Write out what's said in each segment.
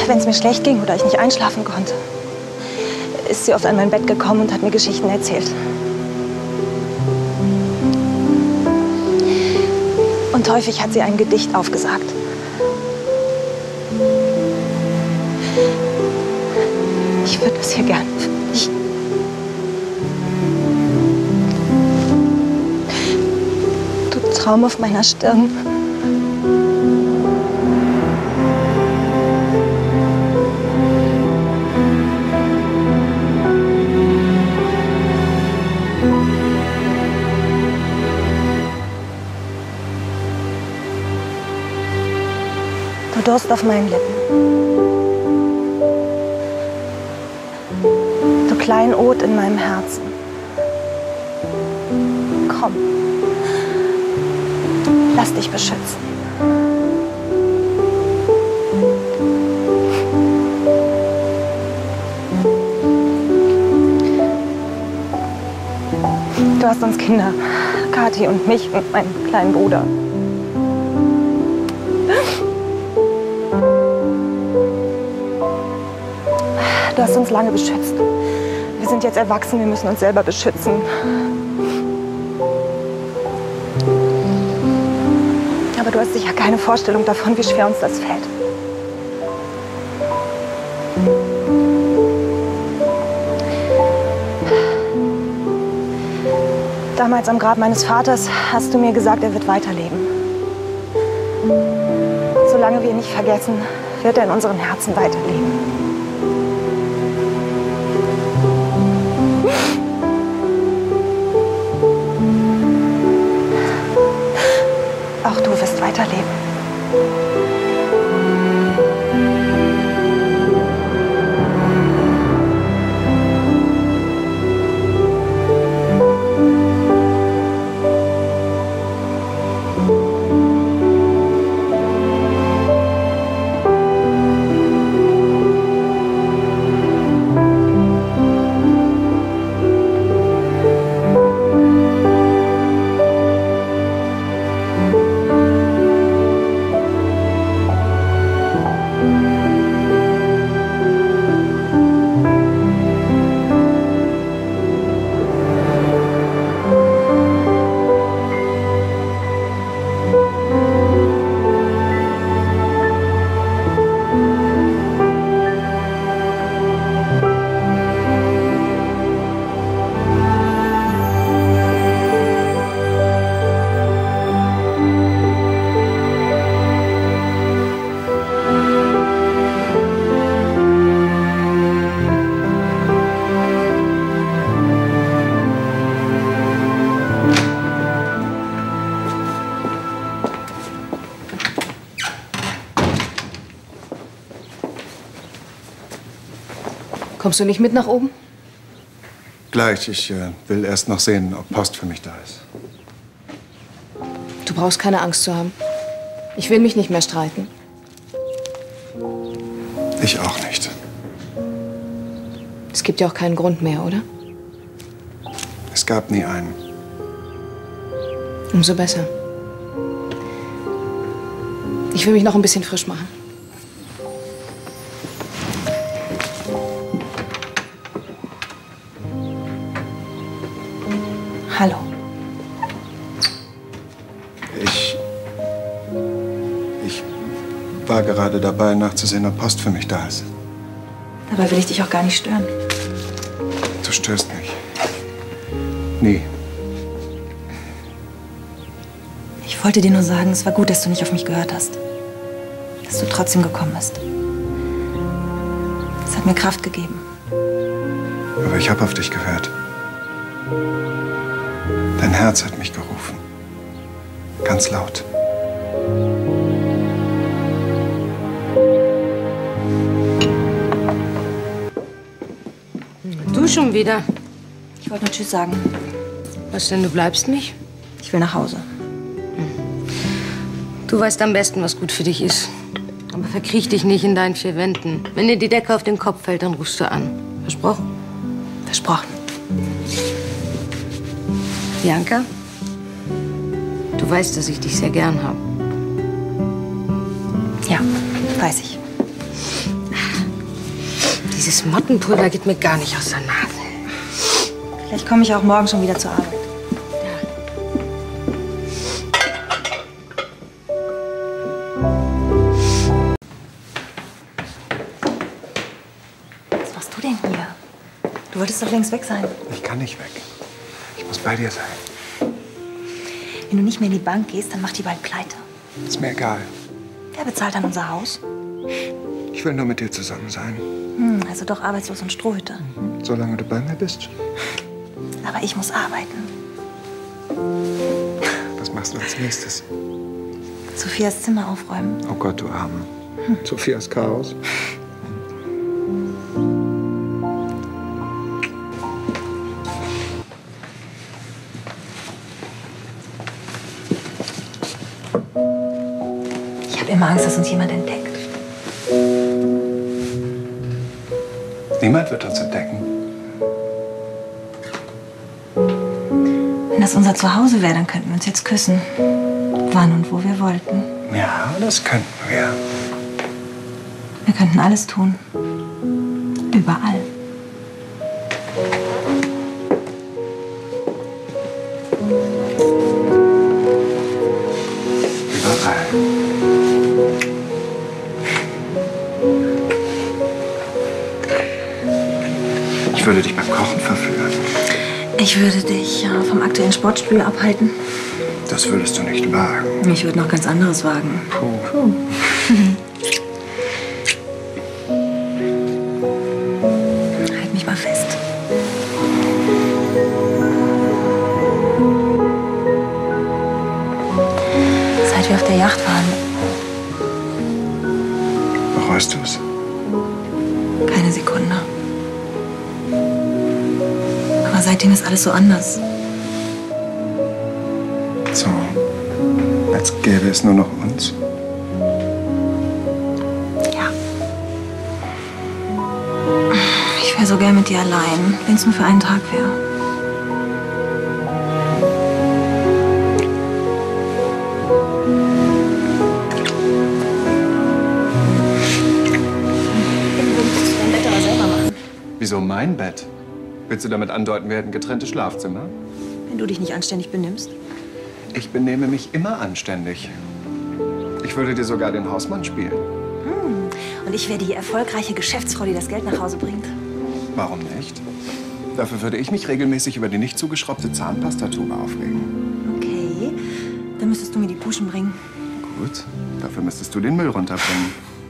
wenn es mir schlecht ging oder ich nicht einschlafen konnte, ist sie oft an mein Bett gekommen und hat mir Geschichten erzählt. Und häufig hat sie ein Gedicht aufgesagt. Ich würde das hier gern für dich. Du Traum auf meiner Stirn. Du Durst auf meinen Lippen. Du Kleinod in meinem Herzen. Komm. Lass dich beschützen. Du hast uns Kinder, Kathi und mich und meinen kleinen Bruder. Du hast uns lange beschützt. Wir sind jetzt erwachsen, wir müssen uns selber beschützen. Aber du hast sicher keine Vorstellung davon, wie schwer uns das fällt. Damals am Grab meines Vaters hast du mir gesagt, er wird weiterleben. Solange wir ihn nicht vergessen, wird er in unseren Herzen weiterleben. Auch du wirst weiterleben. Kommst du nicht mit nach oben? Gleich. Ich will erst noch sehen, ob Post für mich da ist. Du brauchst keine Angst zu haben. Ich will mich nicht mehr streiten. Ich auch nicht. Es gibt ja auch keinen Grund mehr, oder? Es gab nie einen. Umso besser. Ich will mich noch ein bisschen frisch machen. Hallo. Ich war gerade dabei, nachzusehen, ob Post für mich da ist. Dabei will ich dich auch gar nicht stören. Du störst mich. Nie. Ich wollte dir nur sagen, es war gut, dass du nicht auf mich gehört hast. Dass du trotzdem gekommen bist. Es hat mir Kraft gegeben. Aber ich habe auf dich gehört. Dein Herz hat mich gerufen. Ganz laut. Du schon wieder? Ich wollte nur Tschüss sagen. Was denn, du bleibst nicht? Ich will nach Hause. Du weißt am besten, was gut für dich ist. Aber verkriech dich nicht in deinen vier Wänden. Wenn dir die Decke auf den Kopf fällt, dann rufst du an. Versprochen? Versprochen. Bianca, du weißt, dass ich dich sehr gern habe. Ja, weiß ich. Dieses Mottenpulver geht mir gar nicht aus der Nase. Vielleicht komme ich auch morgen schon wieder zur Arbeit. Was machst du denn hier? Du wolltest doch längst weg sein. Ich kann nicht weg. Ich muss bei dir sein. Wenn du nicht mehr in die Bank gehst, dann macht die bald pleite. Ist mir egal. Wer bezahlt dann unser Haus? Ich will nur mit dir zusammen sein. Also doch arbeitslos und Strohhüter. Solange du bei mir bist. Aber ich muss arbeiten. Was machst du als nächstes? Sophias Zimmer aufräumen. Oh Gott, du Arme. Sophias Chaos. Ich habe immer Angst, dass uns jemand entdeckt. Niemand wird uns entdecken. Wenn das unser Zuhause wäre, dann könnten wir uns jetzt küssen. Wann und wo wir wollten. Ja, das könnten wir. Wir könnten alles tun. Überall. Überall. Ich würde dich beim Kochen verführen. Ich würde dich vom aktuellen Sportspiel abhalten. Das würdest du nicht wagen. Ich würde noch ganz anderes wagen. Puh. Halt mich mal fest. Seit wir auf der Yacht waren, Bereust du es? keine Sekunde. Aber seitdem ist alles so anders. So, als gäbe es nur noch uns. Ja. Ich wäre so gern mit dir allein, wenn es nur für einen Tag wäre. Wieso mein Bett? Willst du damit andeuten, wir hätten getrennte Schlafzimmer? Wenn du dich nicht anständig benimmst. Ich benehme mich immer anständig. Ich würde dir sogar den Hausmann spielen. Und ich wäre die erfolgreiche Geschäftsfrau, die das Geld nach Hause bringt. Warum nicht? Dafür würde ich mich regelmäßig über die nicht zugeschraubte Zahnpastatube aufregen. Okay, dann müsstest du mir die Puschen bringen. Gut, dafür müsstest du den Müll runterbringen.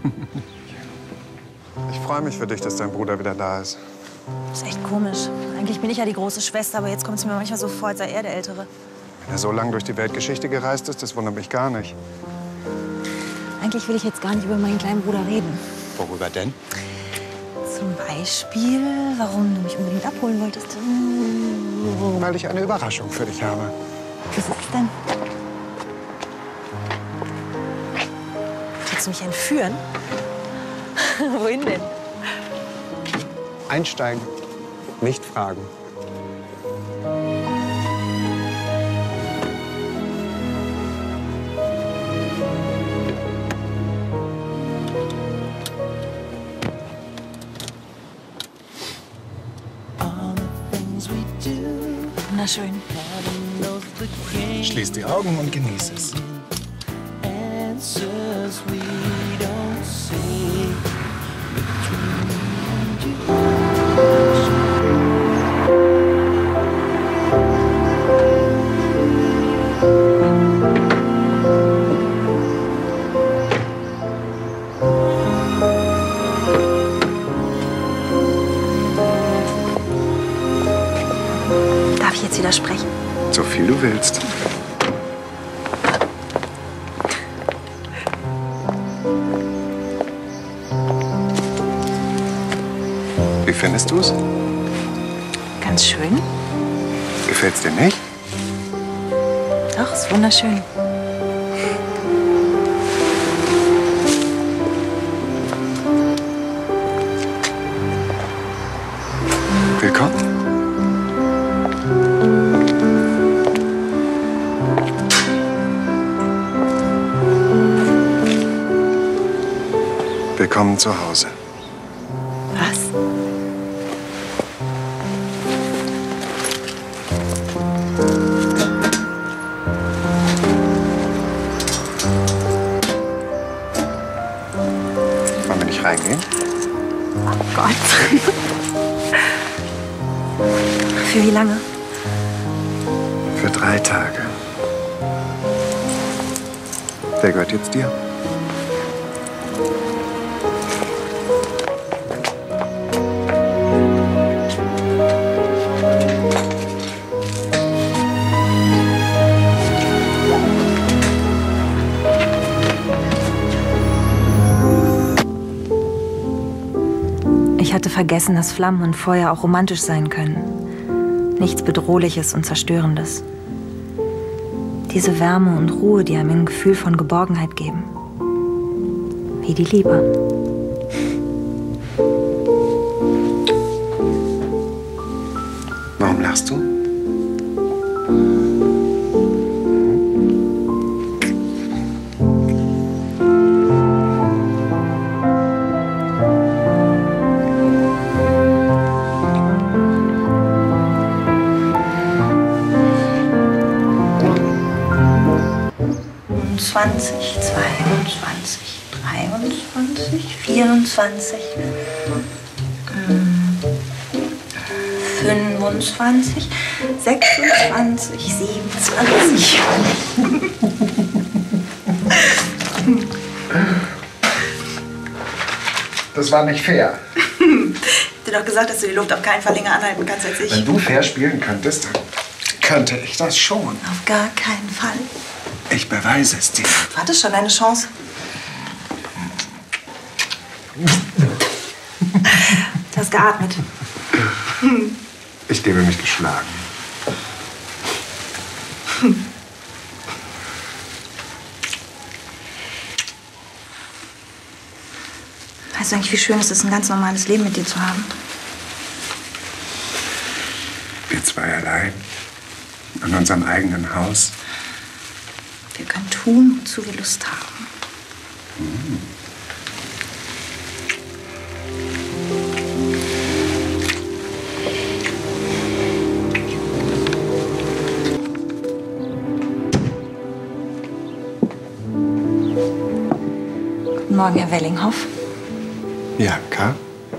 Ich freue mich für dich, dass dein Bruder wieder da ist. Das ist echt komisch. Eigentlich bin ich ja die große Schwester, aber jetzt kommt es mir manchmal so vor, als sei er der Ältere. Wenn er so lange durch die Weltgeschichte gereist ist, das wundert mich gar nicht. Eigentlich will ich jetzt gar nicht über meinen kleinen Bruder reden. Worüber denn? Zum Beispiel, warum du mich unbedingt abholen wolltest. Weil ich eine Überraschung für dich habe. Was ist das denn? Willst du mich entführen? Wohin denn? Einsteigen, nicht fragen. Wunderschön. Schließ die Augen und genieß es. Darf ich jetzt widersprechen? So viel du willst. Wie findest du's? Ganz schön. Gefällt's dir nicht? Doch, ist wunderschön. Willkommen. Willkommen zu Hause. Was? gehen? Oh Gott. Für wie lange? Für 3 Tage. Der gehört jetzt dir. Ich hatte vergessen, dass Flammen und Feuer auch romantisch sein können. Nichts Bedrohliches und Zerstörendes. Diese Wärme und Ruhe, die einem ein Gefühl von Geborgenheit geben. Wie die Liebe. Warum lachst du? ...22, 22, 23, 24, 25, 26, 27. Das war nicht fair. Ich hab dir doch gesagt, dass du die Luft auf keinen Fall länger anhalten kannst als ich. Wenn du fair spielen könntest, dann könnte ich das schon. Auf gar keinen Fall. Ich beweise es dir. Du hattest schon eine Chance. Du hast geatmet. Ich gebe mich geschlagen. Weißt du eigentlich, wie schön es ist, ein ganz normales Leben mit dir zu haben? Wir zwei allein. In unserem eigenen Haus. Wir können tun, wozu wir Lust haben. Guten Morgen, Herr Wellinghoff. Bianca?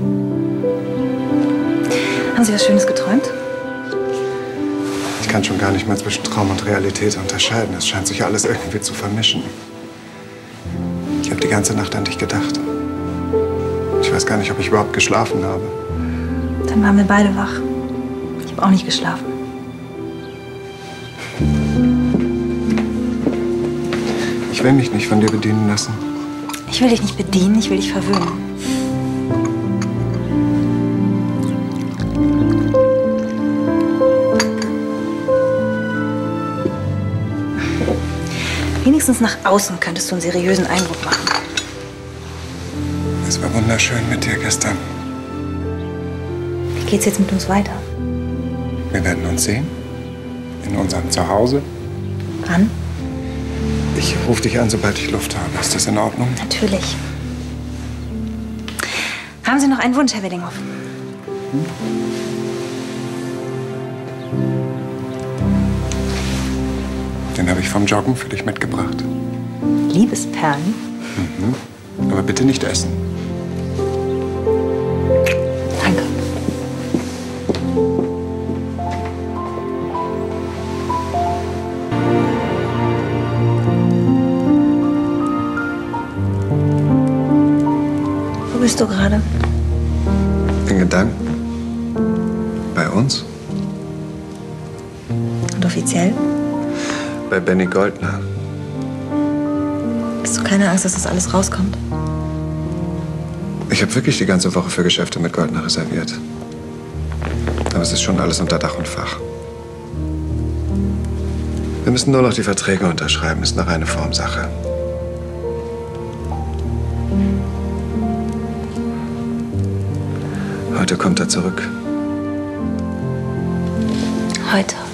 Haben Sie was Schönes geträumt? Ich kann schon gar nicht mehr zwischen Traum und Realität unterscheiden. Es scheint sich alles irgendwie zu vermischen. Ich habe die ganze Nacht an dich gedacht. Ich weiß gar nicht, ob ich überhaupt geschlafen habe. Dann waren wir beide wach. Ich habe auch nicht geschlafen. Ich will mich nicht von dir bedienen lassen. Ich will dich nicht bedienen, ich will dich verwöhnen. Wenigstens nach außen könntest du einen seriösen Eindruck machen. Es war wunderschön mit dir gestern. Wie geht's jetzt mit uns weiter? Wir werden uns sehen. In unserem Zuhause. Wann? Ich rufe dich an, sobald ich Luft habe. Ist das in Ordnung? Natürlich. Haben Sie noch einen Wunsch, Herr Wellinghoff? Den habe ich vom Joggen für dich mitgebracht. Liebesperlen? Aber bitte nicht essen. Danke. Wo bist du gerade? In Gedanken. Bei uns. Und offiziell? Bei Benny Goldner. Hast du keine Angst, dass das alles rauskommt? Ich habe wirklich die ganze Woche für Geschäfte mit Goldner reserviert. Aber es ist schon alles unter Dach und Fach. Wir müssen nur noch die Verträge unterschreiben. Ist eine reine Formsache. Heute kommt er zurück. Heute.